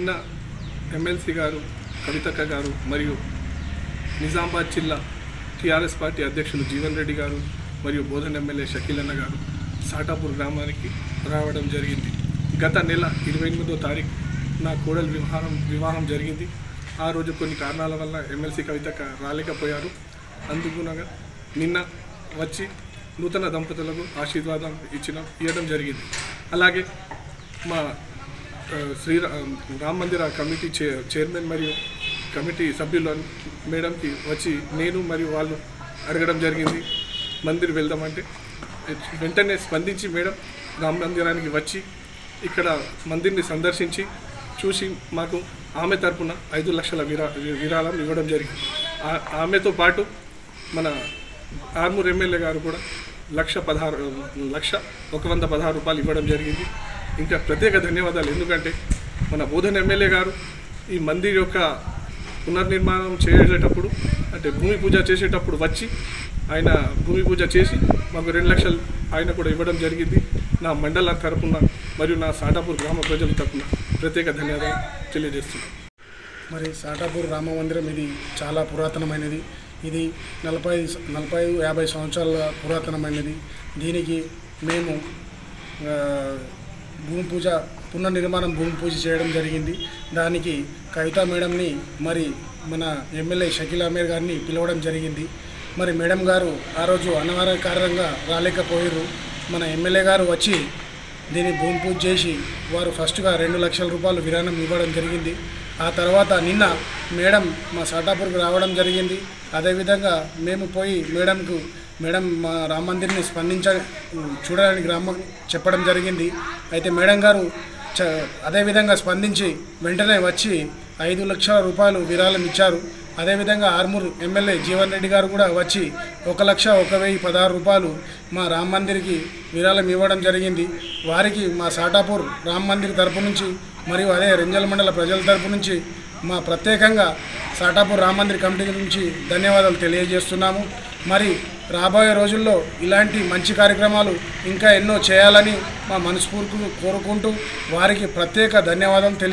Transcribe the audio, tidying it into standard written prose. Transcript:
నిన్న ఎమ్మెల్సీ గారు కవితక్క గారు మరియు నిజామాబాద్ జిల్లా టీఆర్ఎస్ పార్టీ అధ్యక్షులు జీవన్ రెడ్డి గారు మరియు బోధన్ ఎమ్మెల్యే షకీల్ అన్న గారు సాటాపూర్ గ్రామానికి రావడం జరిగింది. గత నెల 28వ తారీఖు నా కోడలు వివాహం జరిగింది. ఆ రోజు కొన్ని కారణాల వల్ల ఎమ్మెల్సీ కవితక్క రాలేకపోయారు. అందుకునగా నిన్న వచ్చి నూతన దంపతులకు ఆశీర్వాదం ఇవ్వడం జరిగింది. అలాగే మా రామ మందిర కమిటీ చైర్మన్ మరియు కమిటీ సభ్యులు మేడంకి వచ్చి నేను మరియు వాళ్ళు అడగడం జరిగింది మందిర్ వెళ్దామంటే వెంటనే స్పందించి మేడం రామ మందిరానికి వచ్చి ఇక్కడ మందిర్ని సందర్శించి చూసి మాకు ఆమె తరపున 5 లక్షల విరాళం ఇవ్వడం జరిగింది. ఆమెతో పాటు మన ఆర్మూర్ ఎమ్మెల్యే గారు కూడా 1,116 రూపాయలు ఇవ్వడం జరిగింది. ఇంకా ప్రత్యేక ధన్యవాదాలు. ఎందుకంటే మన బోధన్ ఎమ్మెల్యే గారు ఈ మందిర్ యొక్క పునర్నిర్మాణం చేసేటప్పుడు అంటే భూమి పూజ చేసేటప్పుడు వచ్చి ఆయన భూమి పూజ చేసి మాకు 2 లక్షలు ఆయన కూడా ఇవ్వడం జరిగింది. నా మండల తరపున మరియు నా సాటాపూర్ గ్రామ ప్రజల తరపున ప్రత్యేక ధన్యవాదాలు తెలియజేస్తున్నాను. మరి సాటాపూర్ రామ మందిరం ఇది చాలా పురాతనమైనది. ఇది 40-50 సంవత్సరాల పురాతనమైనది. దీనికి మేము భూమి పూజ పునర్నిర్మాణం భూమి పూజ చేయడం జరిగింది. దానికి కవితా మేడంని మరి మన ఎమ్మెల్యే షకీల్ అమీర్ గారిని పిలవడం జరిగింది. మరి మేడం గారు ఆ రోజు అనివార్య కారణంగా రాలేకపోయారు. మన ఎమ్మెల్యే గారు వచ్చి దీన్ని భూమి పూజ చేసి వారు ఫస్ట్గా 2 లక్షల రూపాయలు విరాళం ఇవ్వడం జరిగింది. ఆ తర్వాత నిన్న మేడం మా సాటాపూర్కి రావడం జరిగింది. అదేవిధంగా మేము పోయి మేడం మా రామ మందిర్ని చూడడానికి చెప్పడం జరిగింది. అయితే మేడం గారు అదేవిధంగా స్పందించి వెంటనే వచ్చి 5 లక్షల రూపాయలు విరాళం ఇచ్చారు. అదేవిధంగా ఆర్మూర్ ఎమ్మెల్యే జీవన్ రెడ్డి గారు కూడా వచ్చి 1,01,016 రూపాయలు మా రామ మందిర్కి విరాళం ఇవ్వడం జరిగింది. వారికి మా సాటాపూర్ రామ మందిర్ తరపు నుంచి మరియు అదే రెంజల్ మండల ప్రజల తరపు నుంచి మా ప్రత్యేకంగా సాటాపూర్ రామ మందిర్ కమిటీ నుంచి ధన్యవాదాలు తెలియజేస్తున్నాము. మరి రాబోయే రోజుల్లో ఇలాంటి మంచి కార్యక్రమాలు ఇంకా ఎన్నో చేయాలని మా మనస్ఫూర్తిగా కోరుకుంటూ వారికి ప్రత్యేక ధన్యవాదాలు